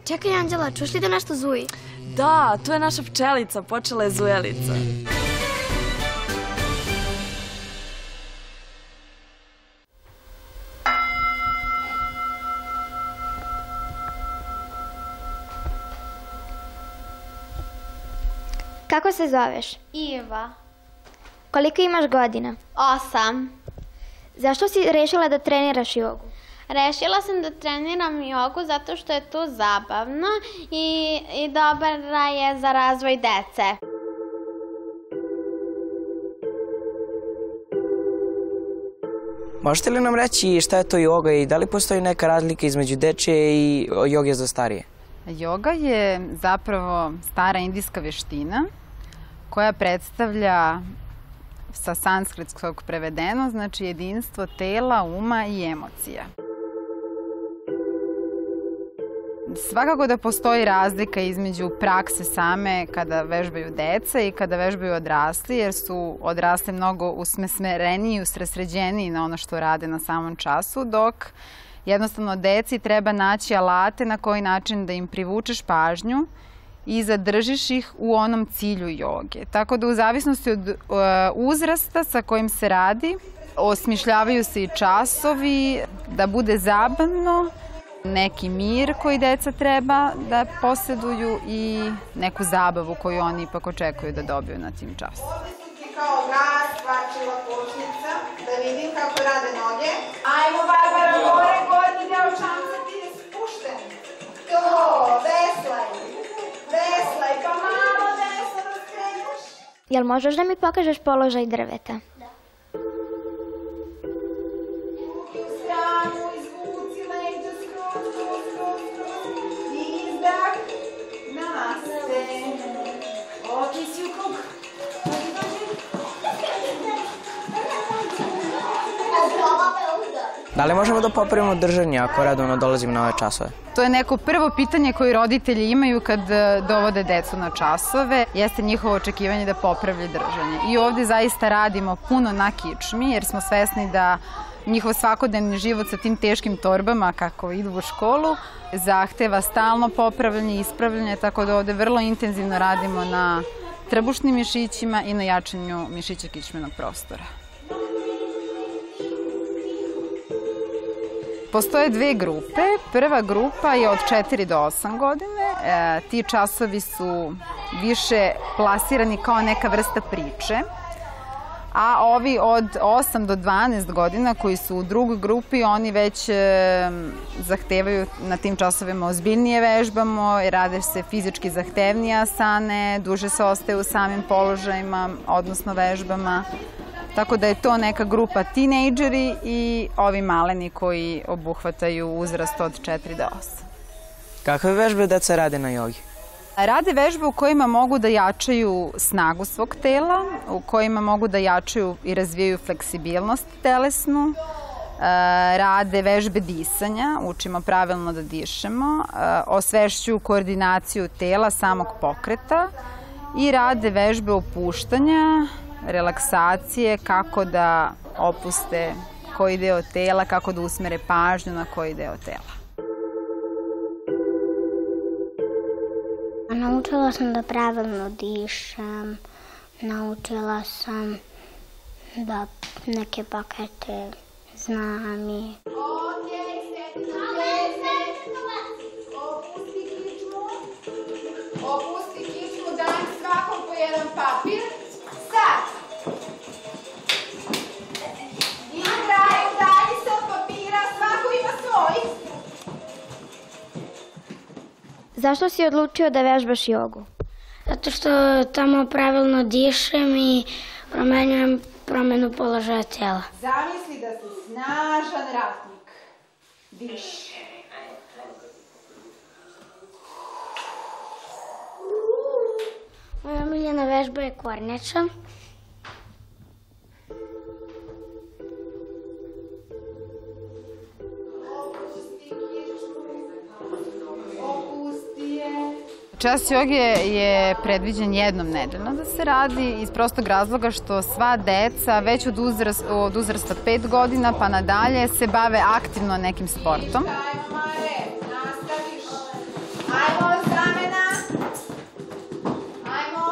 Čekaj, Anđela, čuš li da nešto zuji? Da, tu je naša pčelica, počela je zujelica. Kako se zoveš? Iva. Koliko imaš godina? 8. Zašto si rešila da treniraš jogu? Rešila sam da treniram jogu zato što je to zabavno i dobra je za razvoj dece. Možete li nam reći šta je to joga i da li postoji neka razlika između dečije i joge za starije? Joga je zapravo stara indijska veština koja predstavlja, sa sanskritskog prevedeno, znači jedinstvo tela, uma i emocija. Svakako da postoji razlika između prakse same kada vežbaju deca i kada vežbaju odrasli, jer su odrasli mnogo usmereniji i usredsređeniji na ono što rade na samom času, dok jednostavno deci treba naći alate na koji način da im privučeš pažnju i zadržiš ih u onom cilju joge. Tako da u zavisnosti od uzrasta sa kojim se radi, osmišljavaju se i časovi, da bude zabavno, neki mir koji deca treba da posjeduju i neku zabavu koju oni ipak očekuju da dobiju na tim času. Kao gaz, kvačila počnica, da vidim kako rade noge. Ajmo, Barbara, gore, gornji deo čamca ti je spušten. To, veslaj, veslaj, pa malo desno da skreneš. Jel možeš da mi pokažeš položaj drveta? Da. Ruke u stranu, izvuci leđa, skroz, izdah, namaste. Otisci u krug. Da li možemo da popravimo držanje ako redovno dolazimo na ove časove? To je neko prvo pitanje koje roditelji imaju kad dovode decu na časove, jeste njihovo očekivanje da popravlja držanje. I ovde zaista radimo puno na kičmi, jer smo svesni da njihov svakodnevni život sa tim teškim torbama kako idu u školu zahteva stalno popravljanje i ispravljanje, tako da ovde vrlo intenzivno radimo na trbušnim mišićima i na jačanju mišića kičmenog prostora. Postoje dve grupe. Prva grupa je od 4 do 8 godine. Ti časovi su više plasirani kao neka vrsta priče. A ovi od 8 do 12 godina koji su u drugoj grupi, oni već zahtevaju na tim časovima ozbiljnije vežbamo, rade se fizički zahtevnije asane, duže se ostaje u samim položajima, odnosno vežbama. Tako da je to neka grupa tinejdžeri i ovi maleni koji obuhvataju uzrast od 4 do 8. Kakve vežbe deca rade na jogi? Rade vežbe u kojima mogu da jačaju snagu svog tela, u kojima mogu da jačaju i razvijaju fleksibilnost telesnu, rade vežbe disanja, učimo pravilno da dišemo, osvešćuju koordinaciju tela, samog pokreta i rade vežbe opuštanja, relaksacije, kako da opuste koji deo tela, kako da usmere pažnju na koji deo tela. Naučila sam da pravilno dišem, naučila sam da neke pakete znam i... Okej, sedi na mjesto. Opusti kičmu. Opusti kičmu, daj svakom po jedan papir. Sad. Igraj, udalji se od papira, svako ima svoj. Zašto si odlučio da vežbaš jogu? Zato što tamo pravilno dišem i promenjujem promenu položaja tela. Zamisli da si snažan ratnik. Diši. Moja omiljena vežba je kornjača. Čas joge je predviđen jednom nedeljno da se radi iz prostog razloga što sva deca već od uzrasta 5 godina pa nadalje se bave aktivno nekim sportom. Ajmo, Mare, nastaviš. Ajmo, zamena. Ajmo.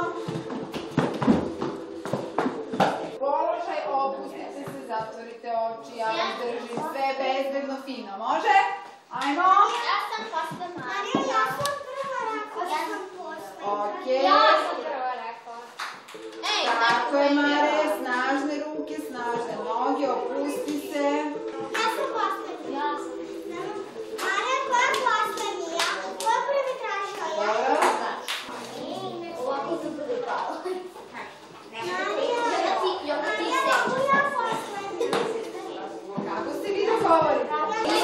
Položaj, opustite se, zatvorite oči, ja vas držim sve bezbedno fino. Može? Ajmo. Ja sam posle Marija. Ja sam prva rekla. Ja sam posle. Okej. Ja sam prva rekla. Ej, Tako je, Mare, snažne ruke, snažne noge, opusti se. Ja sam posle. Ja sam. Marija, ko je poslednija? Ko je prvi tražila? Dobro. Ovako se bude palo. Marija, kako ja poslednija? Kako ste vi dogovorili?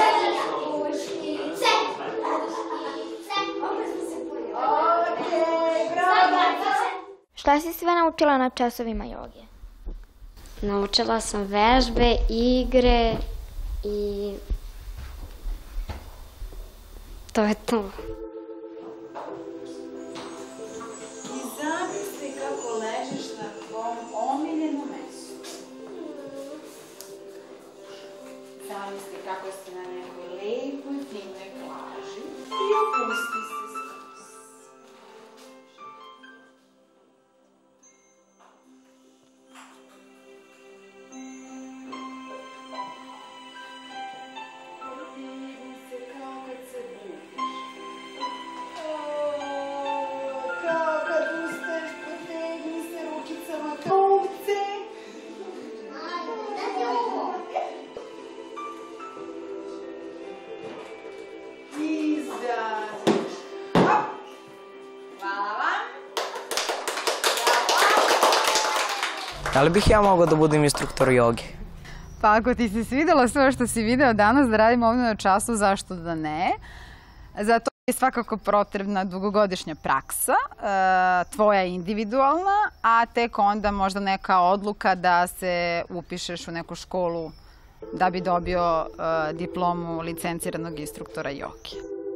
Okej, bravo. Šta si sve naučila na časovima joge? Naučila sam vežbe, igre i to je to. I zamisli kako ležiš na tvom omiljenom mestu. Zamisli kako si na nekoj lepoj, finoj plaži i opusti se skroz. Vidi se kao kad se budiš. Kao kad ustaješ, potegni se rukicama kao ovce. Izađeš. Hop. Hvala vam. Da li bih ja mogao da budem instruktor joge? Pa ako ti se svidelo sve što si video danas da radimo ovdje na času, zašto da ne? Za to je svakako potrebna dugogodišnja praksa, tvoja individualna, a tek onda možda neka odluka da se upišeš u neku školu da bi dobio diplomu licenciranog instruktora joge.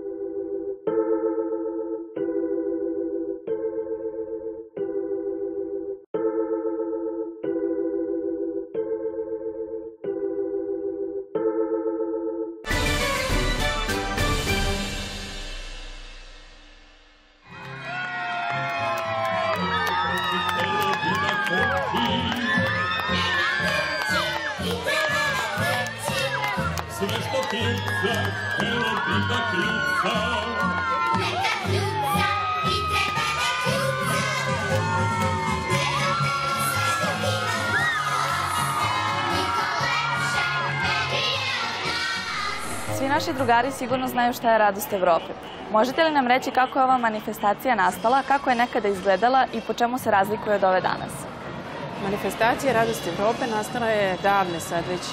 Svi naši drugari sigurno znaju šta je Radost Evrope. Možete li nam reći kako je ova manifestacija nastala, kako je nekada izgledala i po čemu se razlikuje od ove danas? Manifestacija Radost Evrope nastala je davne, sad već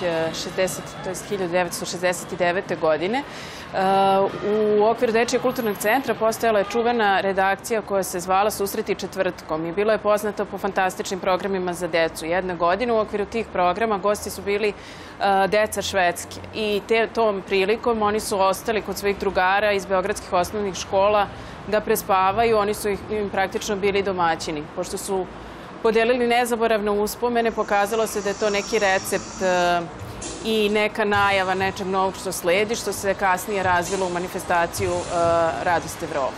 1969. godine. U okviru Dečijeg kulturnog centra postojala je čuvena redakcija koja se zvala Susreti četvrtkom i bilo je poznata po fantastičnim programima za decu. Jedne godine u okviru tih programa gosti su bili deca Švedske i tom prilikom oni su ostali kod svojih drugara iz beogradskih osnovnih škola da prespavaju, oni su im praktično bili domaćini. Pošto su podelili nezaboravne uspomene, pokazalo se da je to neki recept i neka najava nečeg novog što sledi, što se kasnije razvilo u manifestaciju Radost Evrope.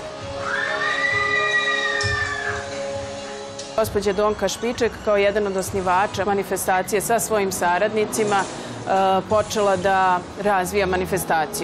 Gospođa Donka Špiček, kao jedan od osnivača manifestacije sa svojim saradnicima, počela da razvija manifestaciju.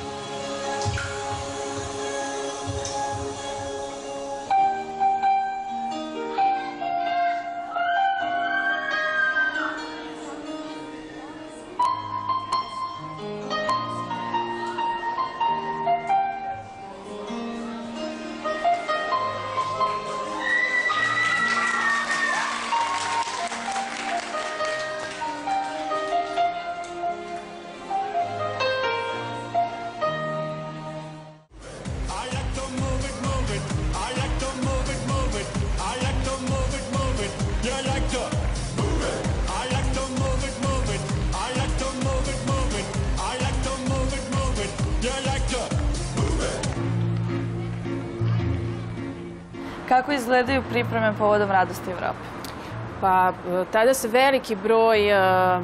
Kako izgledaju pripreme povodom Radosti Evrope? Pa tada se veliki broj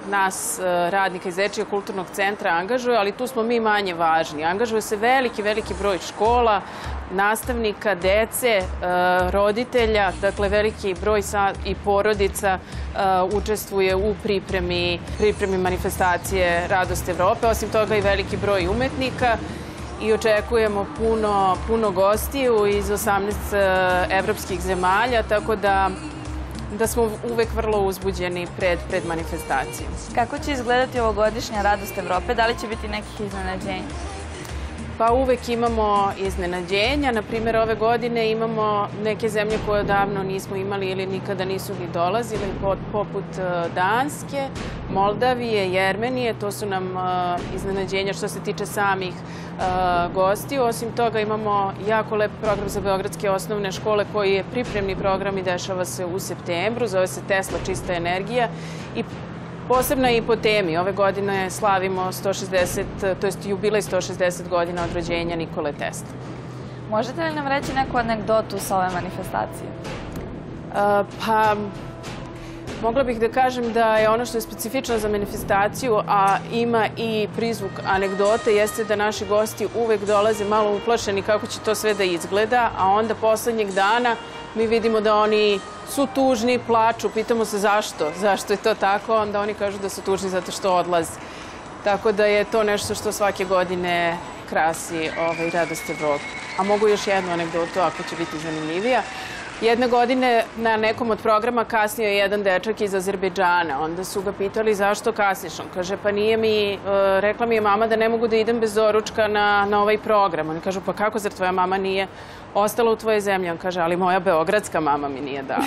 nas radnika iz Dečijeg kulturnog centra angažuje, ali tu smo mi manje važni. Angažuje se veliki broj škola, nastavnika, dece, roditelja, dakle veliki broj i porodica učestvuje u pripremi manifestacije Radost Evrope. Osim toga i veliki broj umetnika i očekujemo puno gostiju iz 18 evropskih zemalja, tako da smo uvek vrlo uzbuđeni pred manifestacijom. Kako će izgledati ovogodišnja Radost Evrope? Da li će biti nekih iznenađenja? Pa uvek imamo iznenađenja. Na primjer, ove godine imamo neke zemlje koje odavno nismo imali ili nikada nisu ni dolazili, poput Danske, Moldavije, Jermenije. To su nam iznenađenja što se tiče samih gostiju. Osim toga imamo jako lep program za beogradske osnovne škole koji je pripremni program i dešava se u septembru. Zove se Tesla čista energija i posebno i po temi. Ove godine slavimo 160, to jest jubilej 160 godina od rođenja Nikole Tesle. Možete li nam reći neku anegdotu sa ove manifestacije? Pa, mogla bih da kažem da je ono što je specifično za manifestaciju, a ima i prizvuk anegdote, jeste da naši gosti uvek dolaze malo uplašeni kako će to sve da izgleda, a onda poslednjeg dana mi vidimo da oni su tužni, plaču, pitamo se zašto je to tako, onda oni kažu da su tužni zato što odlaze. Tako da je to nešto što svake godine krasi Radost Evrope. A mogu još jednu anegdotu ako će biti zanimljivija. Jedne godine na nekom od programa kasnio je jedan dečak iz Azerbejdžana. Onda su ga pitali zašto kasniš. On kaže pa rekla mi je mama da ne mogu da idem bez doručka na ovaj program. Oni kažu pa kako, zar tvoja mama nije ostala u tvojoj zemlji? On kaže ali moja beogradska mama mi nije dala.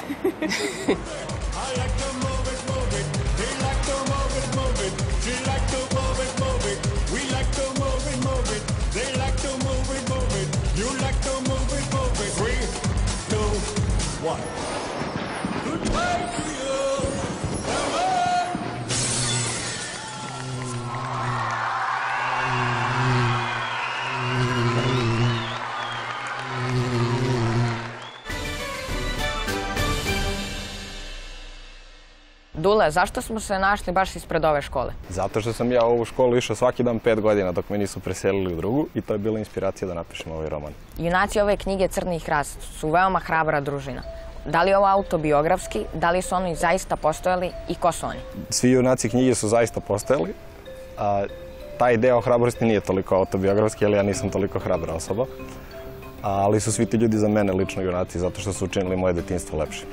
Dule, zašto smo se našli baš ispred ove škole? Zato što sam ja u ovu školu išao svaki dan 5 godina dok me nisu preselili u drugu i to je bila inspiracija da napišem ovaj roman. Junaci ove knjige Crni hrast su veoma hrabra družina. Da li je ovo autobiografski, da li su oni zaista postojali i ko su oni? Svi junaci knjige su zaista postojali, a taj deo hrabrosti nije toliko autobiografski, jer ja nisam toliko hrabra osoba, ali su svi ti ljudi za mene lično junaci zato što su učinili moje detinjstvo lepše.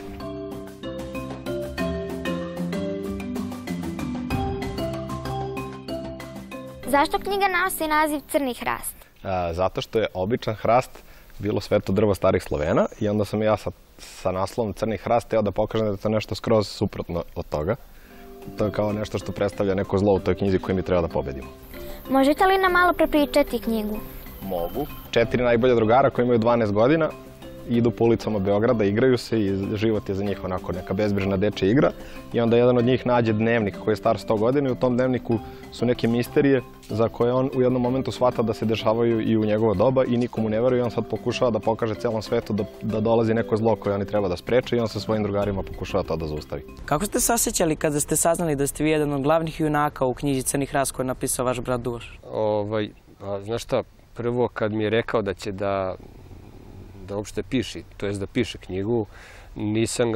Zašto knjiga nosi naziv Crni hrast? Zato što je običan hrast bilo sveto drvo starih Slovena i onda sam ja sa naslovom Crni hrast teo da pokažem da je to nešto skroz suprotno od toga. To je kao nešto što predstavlja neko zlo u toj knjizi koju mi treba da pobedimo. Možete li nam malo prepričati knjigu? Mogu. 4 najbolja drugara koji imaju 12 godina idu po ulicama Beograda, igraju se i život je za njih onako neka bezbrižna dečja igra. I onda jedan od njih nađe dnevnik koji je star 100 godina i u tom dnevniku su neke misterije za koje on u jednom momentu shvata da se dešavaju i u njegovo doba i nikomu ne veruje i on sad pokušava da pokaže celom svetu da dolazi neko zlo koje oni treba da spreče i on sa svojim drugarima pokušava to da zaustavi. Kako ste se osjećali kada ste saznali da ste vi jedan od glavnih junaka u knjizi Crni hrast koju je napisao vaš brat Duš? Znaš šta, prvo kad mi je rekao da će da uopšte piše, to jest da piše knjigu, nisam ga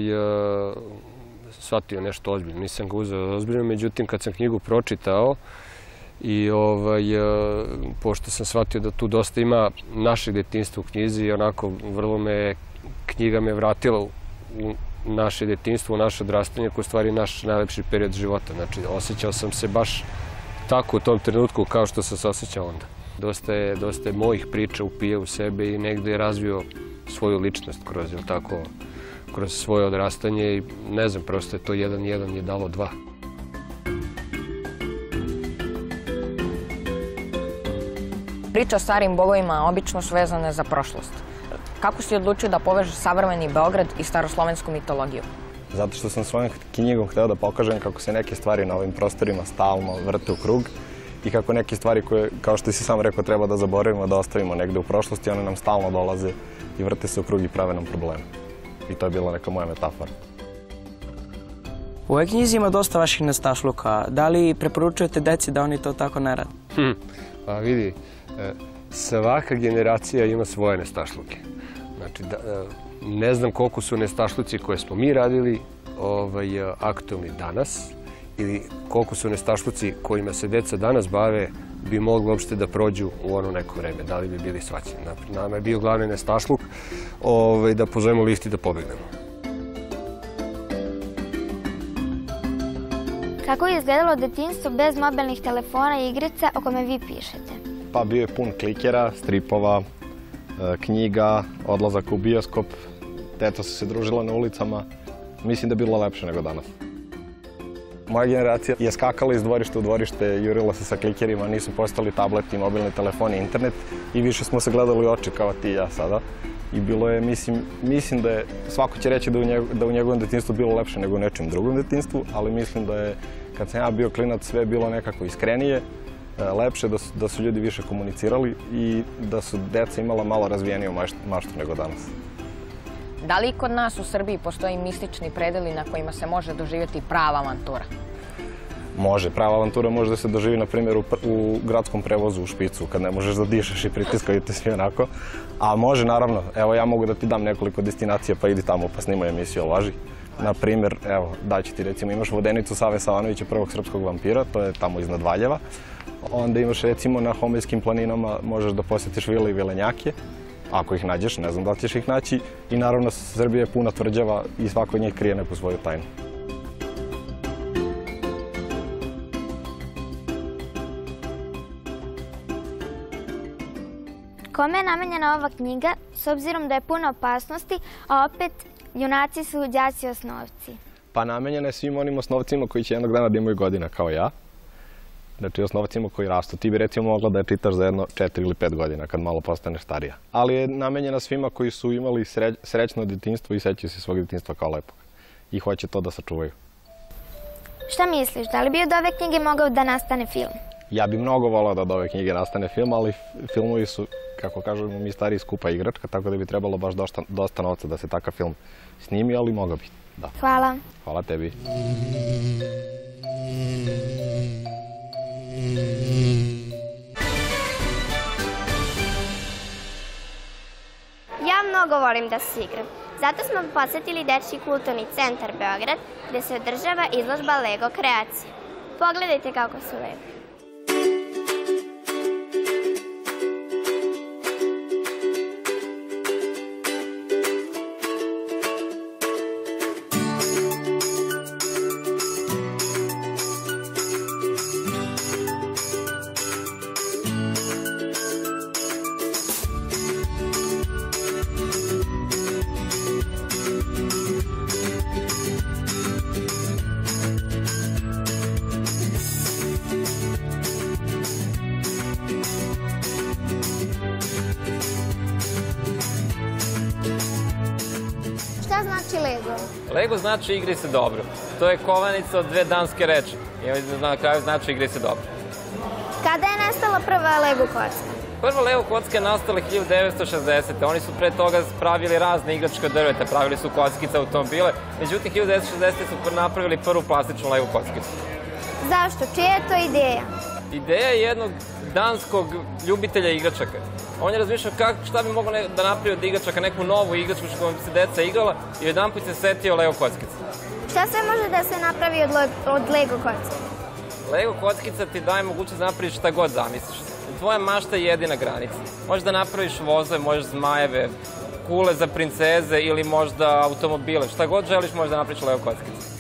shvatio nešto ozbiljno, nisam ga uzeo ozbiljno, međutim kad sam knjigu pročitao i pošto sam shvatio da tu dosta ima našeg detinjstva u knjizi, onako vrlo knjiga me vratila u naše detinjstvo, u naše odrastanje, koje je u stvari naš najlepši period života. Znači, osjećao sam se baš tako u tom trenutku kao što sam se osjećao onda. Dosta je mojih priča upije u sebe i negde je razvio svoju ličnost kroz svoje odrastanje i ne znam, prosto je to 1 je dalo 2. Priče o starim bogovima obično su vezane za prošlost. Kako si odlučio da povežeš savremeni Beograd i staroslovensku mitologiju? Zato što sam svojom knjigom hteo da pokažem kako se neke stvari na ovim prostorima stalno vrte u krug i kako neke stvari koje, kao što si sam rekao, treba da zaboravimo, da ostavimo negde u prošlosti, one nam stalno dolaze i vrte se u krug i prave nam probleme. I to je bila neka moja metafora. U ovoj knjizi ima dosta vaših nestašluka. Da li preporučujete deci da oni to tako ne rade? Pa vidi, svaka generacija ima svoje nestašluke. Znači, ne znam koliko su nestašluci koje smo mi radili aktualni danas ili koliko su nestašluci kojima se deca danas bave bi mogli uopšte da prođu u ono neko vreme, da li bi bili svaćeni. Nama je bio glavni nestašluk da pozovemo lift i da pobegnemo. Kako je izgledalo detinjstvo bez mobilnih telefona i igrica o kome vi pišete? Pa bio je pun klikera, stripova, knjiga, odlazak u bioskop, deca su se družila na ulicama. Mislim da je bilo lepše nego danas. Moja generacija je skakala iz dvorišta u dvorište, jurila se sa klikerima, nisu postali tableti, mobilni telefoni, internet i više smo se gledali u oči kao ti i ja sada. I bilo je, mislim da je, svako će reći da u njegovom detinjstvu bilo lepše nego u nečem drugom detinjstvu, ali mislim da je, kad sam ja bio klinac, sve bilo nekako iskrenije, lepše, da su ljudi više komunicirali i da su deca imala malo razvijeniju maštu nego danas. Da li kod nas u Srbiji postoji mistični predeli na kojima se može doživjeti prava avantura? Može. Prava avantura može da se doživi, na primjer, u gradskom prevozu u Špicu, kad ne možeš da dišeš i pritiskaju te svi onako. A može, naravno. Evo, ja mogu da ti dam nekoliko destinacija, pa idi tamo pa snimaj emisiju, ali važi. Na primjer, evo, daću ti recimo, imaš Vodenicu Save Savanovića, prvog srpskog vampira, to je tamo iznad Valjeva. Onda imaš recimo na Homejskim planinama, možeš da posjetiš vile i vilenjake. Ako ih nađeš, ne znam da li ćeš ih naći. I naravno, Srbija je puna tvrđava i svako od njih krije neku svoju tajnu. Kome je namenjena ova knjiga, s obzirom da je puno opasnosti, a opet junaci su đaci osnovci? Pa namenjena je svim onim osnovcima koji će jednog dana da imaju godina kao ja. Znači osnovcima koji rastu. Ti bi recimo mogla da je čitaš za jedno 4 ili 5 godina kad malo postaneš starija. Ali je namenjena svima koji su imali srećno detinjstvo i sećaju se svog detinjstva kao lepog. I hoće to da sačuvaju. Šta misliš, da li bi od ove knjige mogao da nastane film? Ja bi mnogo volao da od ove knjige nastane film, ali filmovi su, kako kažemo mi stariji, skupa igračka, tako da bi trebalo baš dosta novca da se takav film snimi, ali mogao bi. Da. Hvala. Hvala tebi. Ja mnogo volim da se igram. Zato smo posjetili Dečji kulturni centar Beograd, gde se održava izložba Lego kreacije. Pogledajte kako su lepi. Šta znači Lego? Lego znači igri se dobro. To je kovanica od dve danske reči. I na kraju znači igri se dobro. Kada je nastala prva Lego kocka? Prva Lego kocka je nastala 1960. Oni su pre toga pravili razne igračke drveta, pravili su kockice, automobile. Međutim, 1960. su napravili prvu plastičnu Lego kockicu. Zašto? Čija je to ideja? Ideja je jednog danskog ljubitelja igračaka. On je razmišljao šta bi mogao da napravi od igračaka, neku novu igračku s kojom se deca igrala i jedan put se setio Lego kockica. Šta sve može da se napravi od Lego kockica? Lego kockica ti daje mogućnost da napraviš šta god zamisliš. Tvoja mašta je jedina granica. Možeš da napraviš vozove, možeš zmajeve, kule za princeze ili možda automobile. Šta god želiš možeš da napraviš Lego kockica.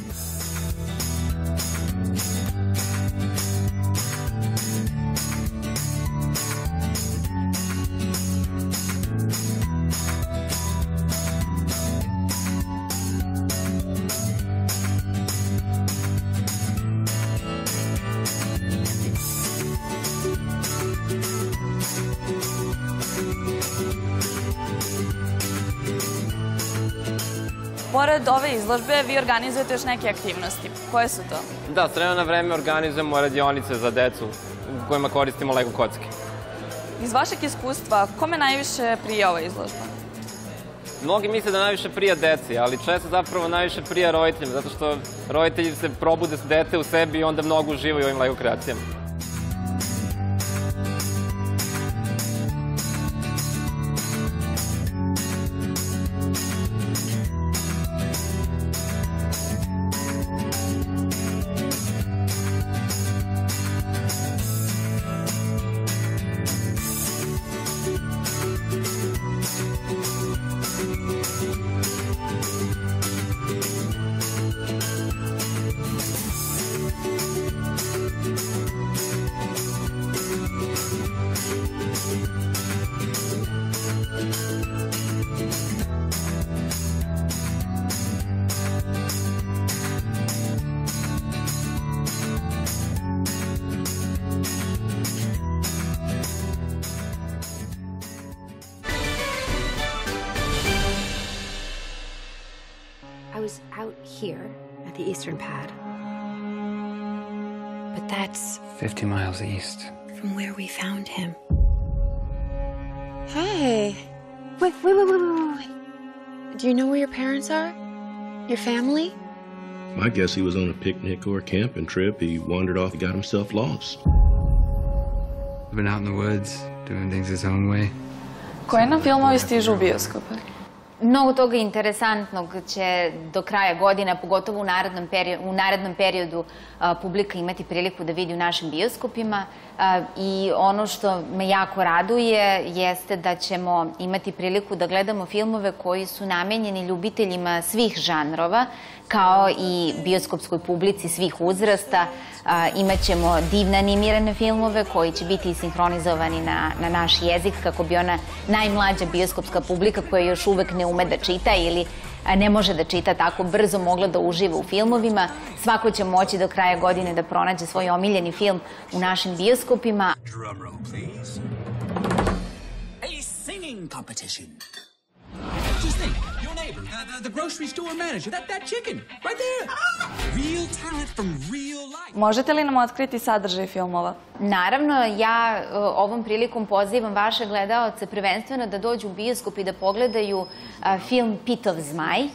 Pored ove izložbe, vi organizujete još neke aktivnosti. Koje su to? Da, s vremena na vreme organizujemo radionice za decu u kojima koristimo Lego kocke. Iz vašeg iskustva, kome najviše prije ova izložba? Mnogi misle da najviše prija deci, ali često zapravo najviše prija roditeljima, zato što roditelji se probude dete u sebi i onda mnogo uživaju u ovim LEGO kreacijama. I was out here at the eastern pad. But that's 50 miles east. from where we found him. Hey. Wait. Do you know where your parents are? Your family? I guess he was on a picnic or a camping trip. He wandered off and got himself lost. We've been out in the woods, doing things his own way. Koji nam filmovi stižu u bioskope? Mnogo toga interesantnog će do kraja godine, pogotovo u narednom periodu, publika imati priliku da vidi u našim bioskopima. I ono što me jako raduje jeste da ćemo imati priliku da gledamo filmove koji su namenjeni ljubiteljima svih žanrova, kao i bioskopskoj publici svih uzrasta. Imaćemo divne animirane filmove koji će biti sinhronizovani na naš jezik kako bi ona najmlađa bioskopska publika koja još uvek ne ume da čita ili ne može da čita tako brzo mogla da uživa u filmovima. Svako će moći do kraja godine da pronađe svoj omiljeni film u našim bioskopima. Drum roll, please. A singing competition. Just think, your neighbor, the grocery store manager, that chicken, right there. Real talent from real life. Možete li nam otkriti sadržaj filmova? Naravno, ja ovom prilikom pozivam vaše gledaoce prvenstveno da dođu u bioskop i da pogledaju film Pitov zmaj.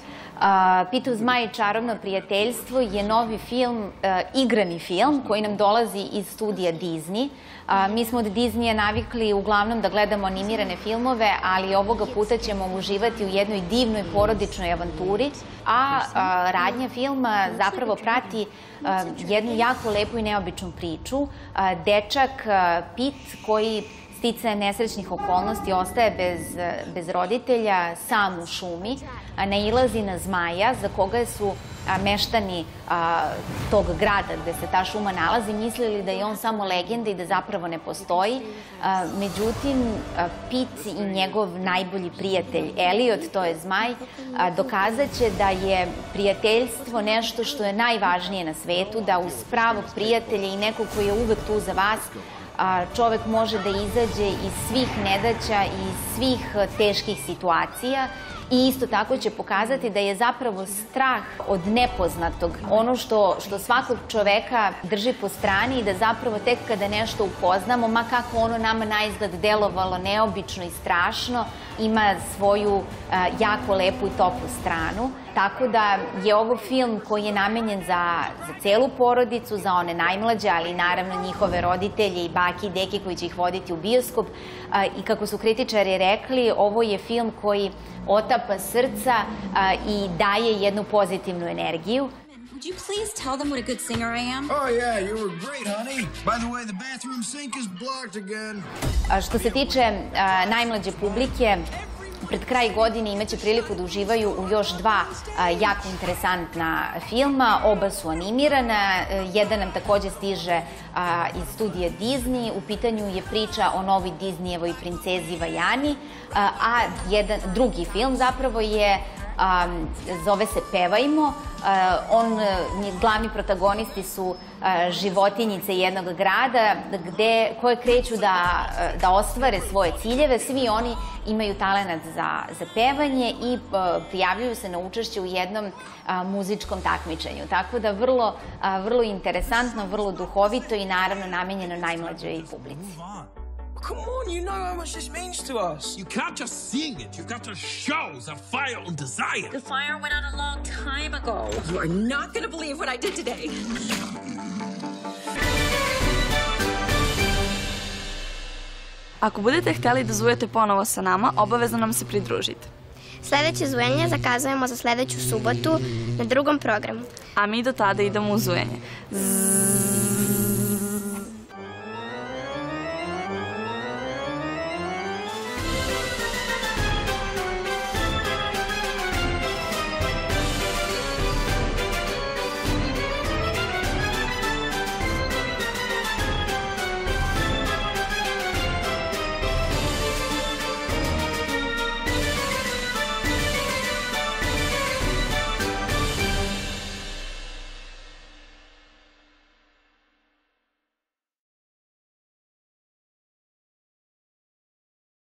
Pitov zmaj i čarobno prijateljstvo je novi film, igrani film koji nam dolazi iz studija Disney. Mi smo od Disneya navikli uglavnom da gledamo animirane filmove, ali ovoga puta ćemo uživati u jednoj divnoj porodičnoj avanturi, a radnja filma zapravo prati jednu jako lepu i neobičnu priču. Dečak Pit koji sticajem nesrećnih okolnosti ostaje bez roditelja, sam u šumi, nailazi na zmaja za koga su meštani tog grada gde se ta šuma nalazi mislili da je on samo legenda i da zapravo ne postoji. Međutim, Pit i njegov najbolji prijatelj Elliot, to je zmaj, dokazat će da je prijateljstvo nešto što je najvažnije na svetu, da uz pravog prijatelja i nekog koji je uvek tu za vas, čovek može da izađe iz svih nedaća i svih teških situacija. I isto tako će pokazati da je zapravo strah od nepoznatog ono što svakog čoveka drži po strani i da zapravo tek kada nešto upoznamo, ma kako ono nama na izgled delovalo neobično i strašno, ima svoju jako lepu i toplu stranu. Tako da je ovo film koji je namenjen za celu porodicu, za one najmlađe, ali naravno njihove roditelje i bake i deke koji će ih voditi u bioskop. I kako su kritičari rekli, ovo je film koji otapa srca i daje jednu pozitivnu energiju. Would you please tell them what a good singer I am? Oh yeah, you were great, honey. By the way, the bathroom sink is blocked again. Što se tiče najmlađe publike, pred kraj godine imaće priliku da uživaju u još dva jako interesantna filma. Oba su animirana. Jedan nam takođe stiže iz studija Disney. U pitanju je priča o novoj Disneyevoj princezi Vajani. A drugi film zapravo je zove se Pevajmo. Glavni protagonisti su životinjice jednog grada koje kreću da ostvare svoje ciljeve. Svi oni imaju talenat za pevanje i prijavljuju se na učešće u jednom muzičkom takmičenju. Tako da vrlo interesantno, vrlo duhovito i naravno namenjeno najmlađoj publici. Come on, you know how much this means to us. You can't just sing it. You've got to show the fire and desire. The fire went out a long time ago. You are not going to believe what I did today. Ako budete htjeli da zujete ponovo sa nama, obavezno nam se pridružite. Sljedeće zujenje zakazujemo za sljedeću subotu na drugom programu. A mi do tada idemo u zujenje.